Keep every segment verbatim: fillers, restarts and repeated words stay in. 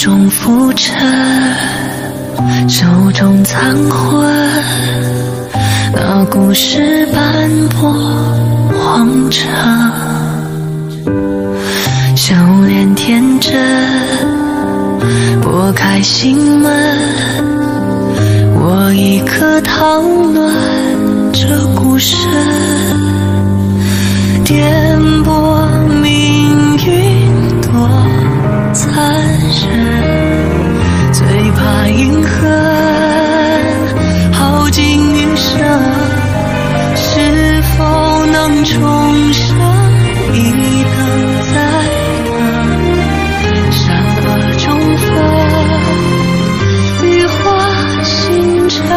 中浮沉，手中残魂，那故事斑驳荒尘，修炼天真，拨开心门，我一颗讨论这故事，颠簸命运多残忍，最怕阴恨耗尽余生，是否能重生，一等再等，善恶中分，羽化星辰，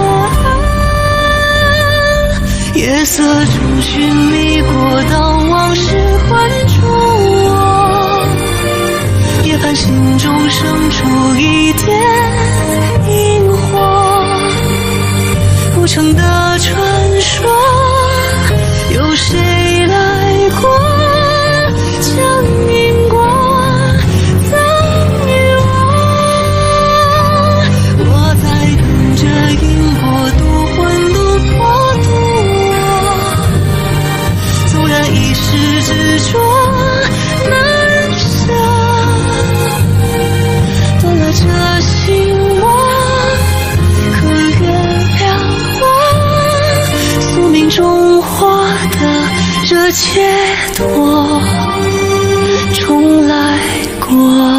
夜色中寻觅过当往事还住我，夜盼心中生出一点萤火，不成的传说，有谁来过，将因果赠予我，我在等着因果渡魂路过渡我，纵然一时执着难舍，断了这心魔，可原谅我宿命中获得这解脱，重来过。